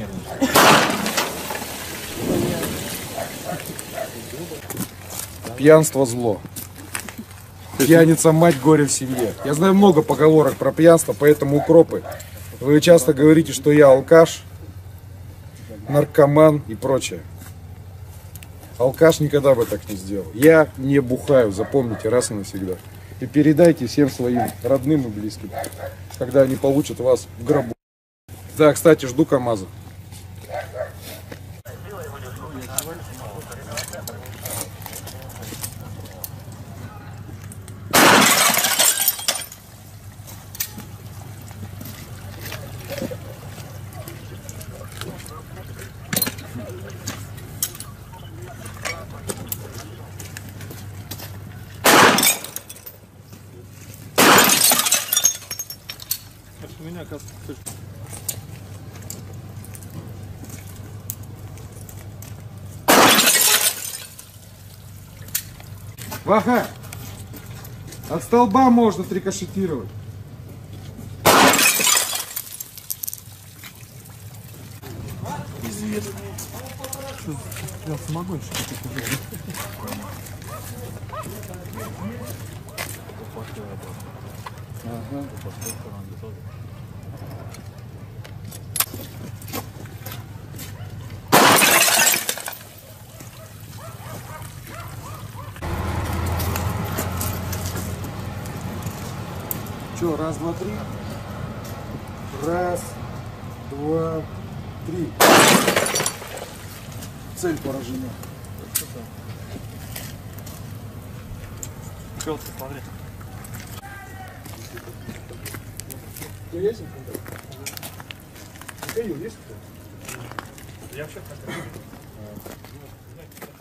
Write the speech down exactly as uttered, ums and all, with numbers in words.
Пьянство зло. Пьяница мать, горе в семье. Я знаю много поговорок про пьянство, поэтому укропы. Вы часто говорите, что я алкаш, наркоман и прочее. Алкаш никогда бы так не сделал. Я не бухаю, запомните раз и навсегда. И передайте всем своим родным и близким, когда они получат вас в гробу. Да, кстати, жду КамАЗа. У меня, оказывается, Ваха! От столба можно трикошетировать. я самогонщик. Ага. Че, раз, два, три. Раз, два, три. Цель поражена. Пёс, смотри. Кто есть? Михаил есть кто? Я вообще хотел.